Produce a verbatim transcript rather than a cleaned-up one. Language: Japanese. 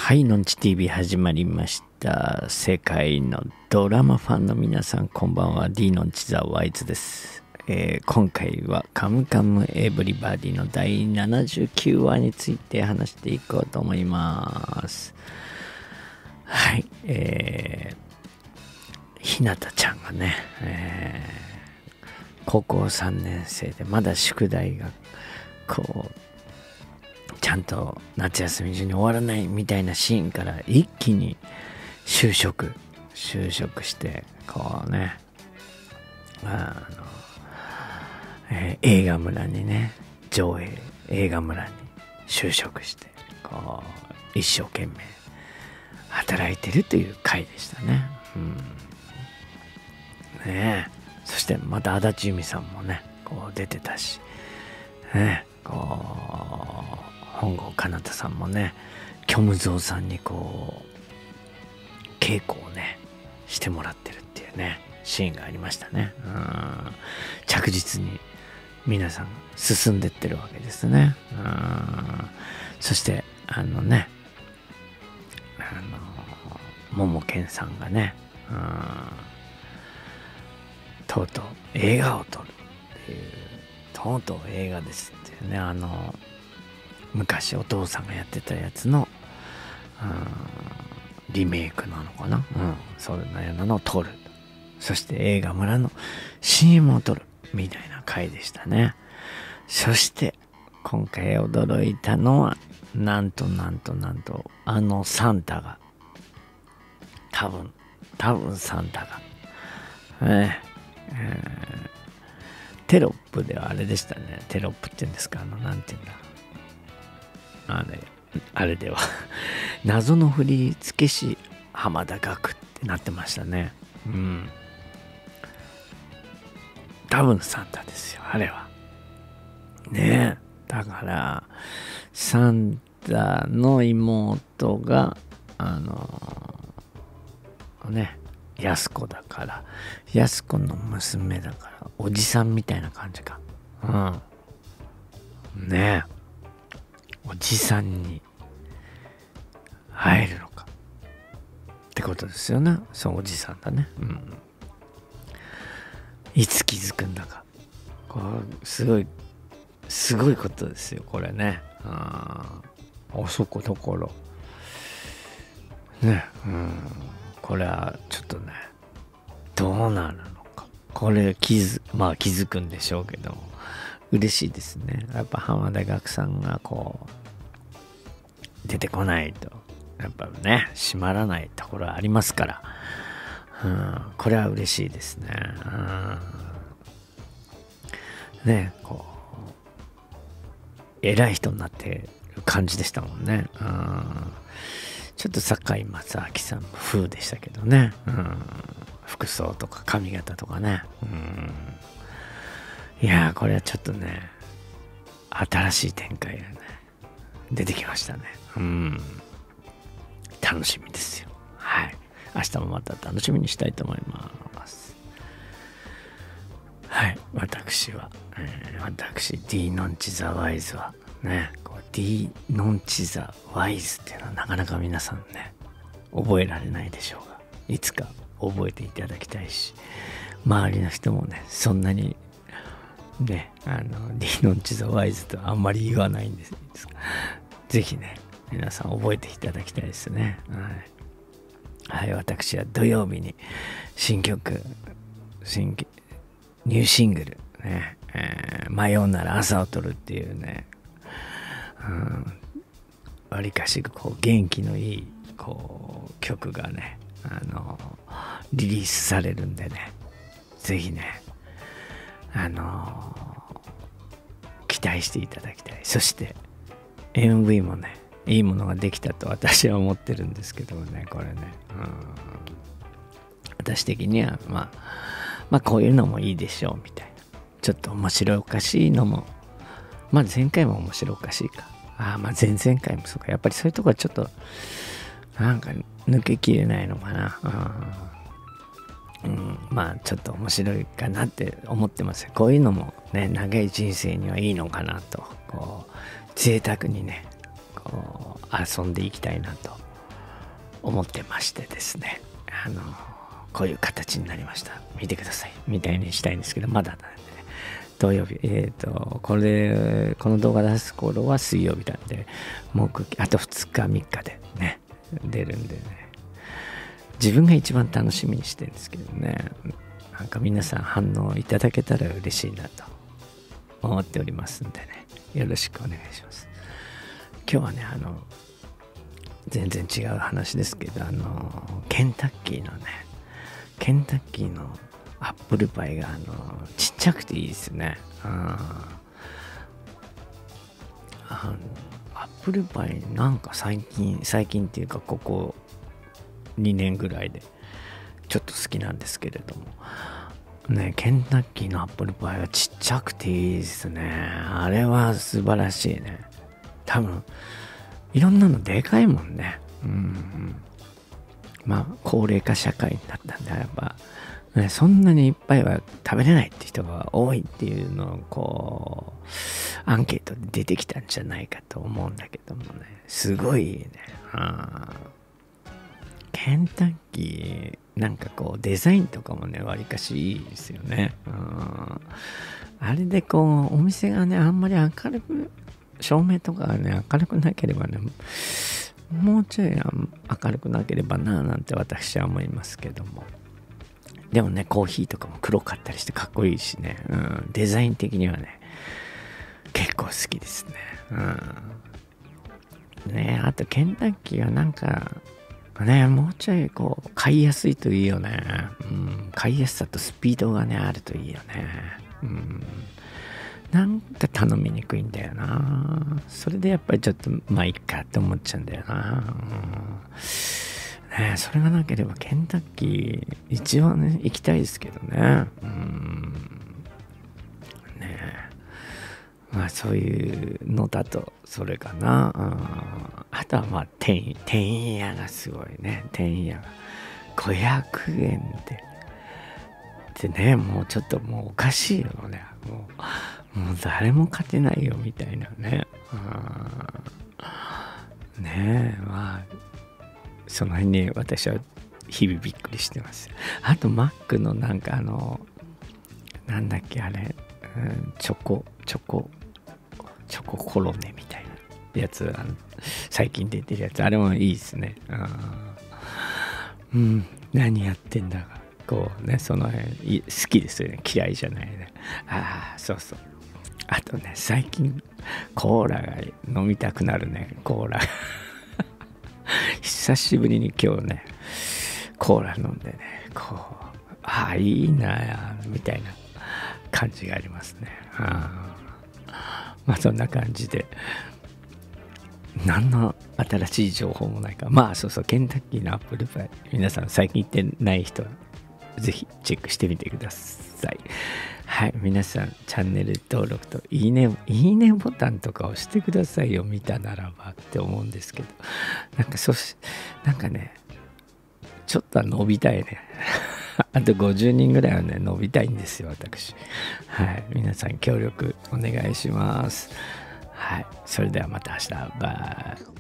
はい、のんち ティーブイ 始まりました。世界のドラマファンの皆さん、こんばんは。D のんちザワイズです。えー、今回はカムカムエヴリバディのだいななじゅうきゅうわについて話していこうと思います。はい、えー、ひなたちゃんがね、えー、高校さんねん生でまだ宿題がこうちゃんと夏休み中に終わらないみたいなシーンから一気に就職就職してこうねあの、えー、映画村にね上映映画村に就職してこう一生懸命働いてるという回でしたね。うんねえ、そしてまた足立由美さんもねこう出てたしねえこう本郷奏多さんもね虚無蔵さんにこう稽古をねしてもらってるっていうねシーンがありましたね。うん着実に皆さん進んでってるわけですね。うんそしてあのねあの桃健さんがねうんとうとう映画を撮るっていうとうとう映画ですっていうねあの昔お父さんがやってたやつの、うん、リメイクなのかな、うん、そういうようなのを撮る。そして映画村の シーエム を撮るみたいな回でしたね。そして今回驚いたのはなんとなんとなんとあのサンタが多分多分サンタが、えーえー、テロップではあれでしたね。テロップって言うんですか、あのなんて言うんだあれあれでは謎の振り付け師浜田岳ってなってましたね。うん多分サンタですよあれはねえ。だからサンタの妹があのー、ね安子だから安子の娘だからおじさんみたいな感じか。うんねえおじさんに会えるのかってことですよね。そうおじさんだね。うんいつ気づくんだかこうすごいすごいことですよこれね。ああそこだからねうんこれはちょっとねどうなるのかこれ気づまあ気づくんでしょうけども嬉しいですね。やっぱ浜田岳さんがこう出てこないとやっぱね閉まらないところありますから、うん、これは嬉しいですね。うん、ねこう偉い人になってる感じでしたもんね。うん、ちょっと堺正明さんの風でしたけどね、うん、服装とか髪型とかね、うん、いやーこれはちょっとね新しい展開がね出てきましたね。うん楽しみですよ。はい明日もまた楽しみにしたいと思います。はい私は、えー、私 D のんちザワイズはねこう D のんちザワイズっていうのはなかなか皆さんね覚えられないでしょうがいつか覚えていただきたいし周りの人もねそんなにねあの D のんちザワイズとあんまり言わないんですぜひね皆さん覚えていただきたいですね。はい、はい、私は土曜日に新曲新ニューシングルね、えー、迷うなら朝を撮るっていうねわり、うん、かしこう元気のいいこう曲がねあのリリースされるんでねぜひねあの期待していただきたい。そして エムブイ もねいいものができたと私は思ってるんですけどもねこれね、うん、私的にはまあまあこういうのもいいでしょうみたいなちょっと面白おかしいのもまあ前回も面白おかしいかああまあ前々回もそうかやっぱりそういうとこはちょっとなんか抜けきれないのかな。うん、うん、まあちょっと面白いかなって思ってます。こういうのもね長い人生にはいいのかなとこう贅沢にねこう遊んでいきたいなと思ってましてですね、あのこういう形になりました、見てくださいみたいにしたいんですけど、まだなんでね、土曜日、えっとこれこの動画出す頃は水曜日なんで、木あとふつかみっかでね出るんでね、自分が一番楽しみにしてるんですけどね、なんか皆さん反応いただけたら嬉しいなと思っておりますんでね、よろしくお願いします。今日はね、あの全然違う話ですけど、あのケンタッキーのねケンタッキーのアップルパイがあのちっちゃくていいですね。ああのアップルパイなんか最近最近っていうかここにねんぐらいでちょっと好きなんですけれどもね、ケンタッキーのアップルパイはちっちゃくていいですね。あれは素晴らしいね。多分いろんなのでかいもんね。うん、うん、まあ高齢化社会になったんでやっぱ、ね、そんなにいっぱいは食べれないって人が多いっていうのをこうアンケートで出てきたんじゃないかと思うんだけどもね、すごいね。あケンタッキーなんかこうデザインとかもねわりかしいいですよね。うん、あれでこうお店がねあんまり明るく照明とかがね明るくなければね、もうちょい明るくなければななんて私は思いますけども、でもねコーヒーとかも黒かったりしてかっこいいしね、うん、デザイン的にはね結構好きですね。うん、ねあとケンタッキーはなんかねもうちょいこう買いやすいといいよね。うん、買いやすさとスピードがねあるといいよね。うん、なんか頼みにくいんだよな。それでやっぱりちょっとまあいっかって思っちゃうんだよな。うん、ねそれがなければケンタッキー一番ね行きたいですけどね。うん、ねまあそういうのだとそれかな。うん、あとはまあ店員店員屋がすごいね。店員屋がごひゃくえんででね、もうちょっともうおかしいよね。もうもう誰も勝てないよみたいなね。うん、ねえまあその辺に私は日々びっくりしてます。あとマックのなんかあのなんだっけあれ、うん、チョコチョコチョココロネみたいなやつ、あの最近出てるやつ、あれもいいですね。うん、何やってんだかこうね、その辺好きですよね。嫌いじゃないね。ああそうそう、あとね最近コーラが飲みたくなるね。コーラ久しぶりに今日ねコーラ飲んでね、こうああいいなみたいな感じがありますね。あまあそんな感じで何の新しい情報もないか。まあそうそう、ケンタッキーのアップルパイ皆さん最近行ってない人はぜひチェックしてみてください。はい、皆さんチャンネル登録といいねいいねボタンとか押してくださいよ、見たならばって思うんですけど、なんかそしなんかねちょっとは伸びたいねあとごじゅうにんぐらいはね伸びたいんですよ私。はい、皆さん協力お願いします。はい、それではまた明日。バイ。